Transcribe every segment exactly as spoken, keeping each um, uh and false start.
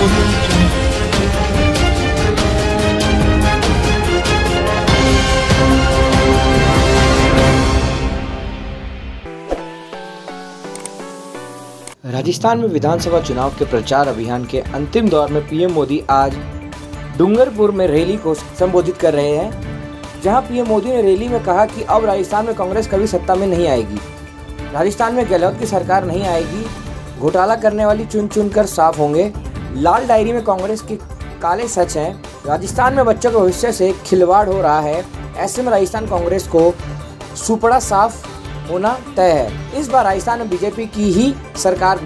राजस्थान में विधानसभा चुनाव के प्रचार अभियान के अंतिम दौर में पीएम मोदी आज डूंगरपुर में रैली को संबोधित कर रहे हैं, जहां पीएम मोदी ने रैली में कहा कि अब राजस्थान में कांग्रेस कभी सत्ता में नहीं आएगी। राजस्थान में गहलोत की सरकार नहीं आएगी। घोटाला करने वाली चुन चुन कर साफ होंगे। लाल डायरी में कांग्रेस के काले सच हैं। राजस्थान में बच्चों के भविष्य से खिलवाड़ हो रहा है। ऐसे में राजस्थान कांग्रेस को सुपड़ा साफ होना तय है। इस बार राजस्थान में बीजेपी की ही सरकार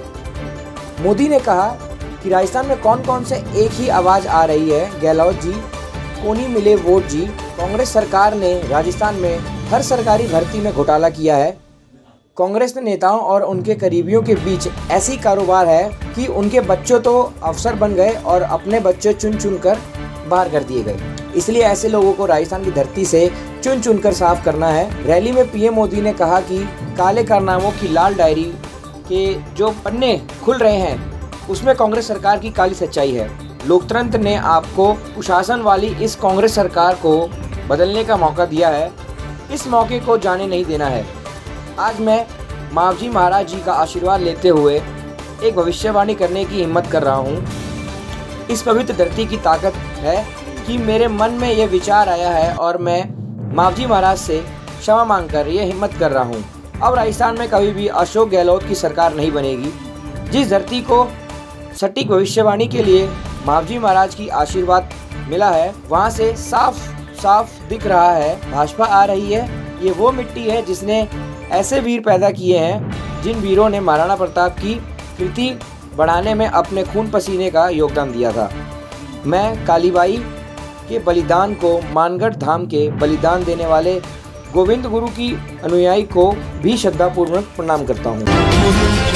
बनेगी। मोदी ने कहा कि राजस्थान में कौन कौन से एक ही आवाज़ आ रही है, गहलोत जी को नहीं मिले वोट जी। कांग्रेस सरकार ने राजस्थान में हर सरकारी भर्ती में घोटाला किया है। कांग्रेस ने नेताओं और उनके करीबियों के बीच ऐसी कारोबार है कि उनके बच्चों तो अफसर बन गए और अपने बच्चे चुन चुन कर बाहर कर दिए गए। इसलिए ऐसे लोगों को राजस्थान की धरती से चुन चुन कर साफ करना है। रैली में पीएम मोदी ने कहा कि काले कारनामों की लाल डायरी के जो पन्ने खुल रहे हैं उसमें कांग्रेस सरकार की काली सच्चाई है। लोकतंत्र ने आपको कुशासन वाली इस कांग्रेस सरकार को बदलने का मौका दिया है। इस मौके को जाने नहीं देना है। आज मैं मावजी महाराज जी का आशीर्वाद लेते हुए एक भविष्यवाणी करने की हिम्मत कर रहा हूँ। इस पवित्र धरती की ताकत है कि मेरे मन में ये विचार आया है और मैं मावजी महाराज से क्षमा मांगकर ये हिम्मत कर रहा हूँ। अब राजस्थान में कभी भी अशोक गहलोत की सरकार नहीं बनेगी। जिस धरती को सटीक भविष्यवाणी के लिए मावजी महाराज की आशीर्वाद मिला है, वहाँ से साफ साफ दिख रहा है भाजपा आ रही है। ये वो मिट्टी है जिसने ऐसे वीर पैदा किए हैं जिन वीरों ने महाराणा प्रताप की कीर्ति बढ़ाने में अपने खून पसीने का योगदान दिया था। मैं कालीबाई के बलिदान को, मानगढ़ धाम के बलिदान देने वाले गोविंद गुरु की अनुयायी को भी श्रद्धापूर्वक प्रणाम करता हूँ।